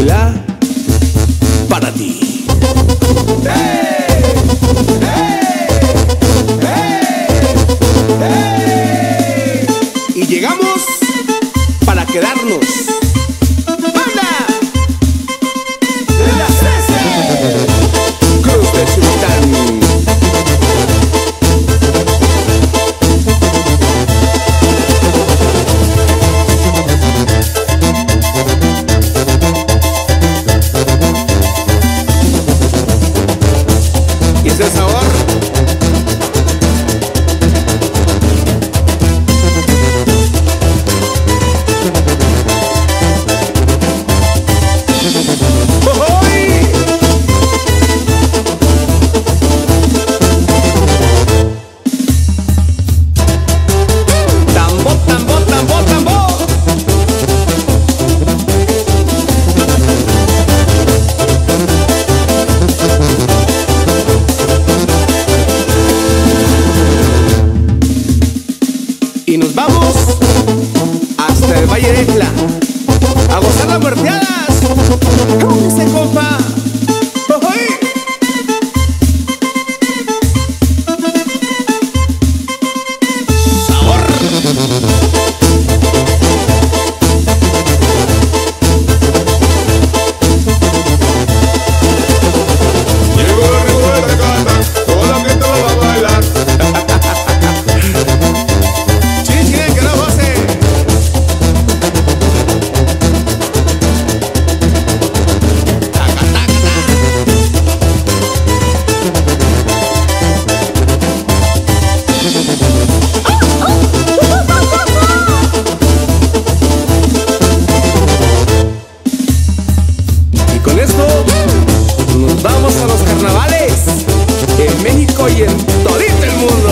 Isla para ti. ¡Hey! ¡Hey! ¡Hey! ¡Hey! Y llegamos para quedarnos. ¡Banda! ¡De la César! Cruz de Sultán. ¿Y ese sabor? Y nos vamos hasta el Valle de Ejla a gozar las muerteadas. ¿Cómo dice, compa? ¡Ojoy! ¡Sabor! Llegó el ritmo de Tecata, toda la gente lo va a bailar. Y con esto nos vamos a los carnavales en México y en todito el mundo.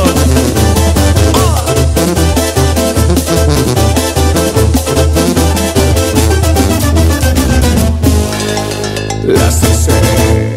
La CC.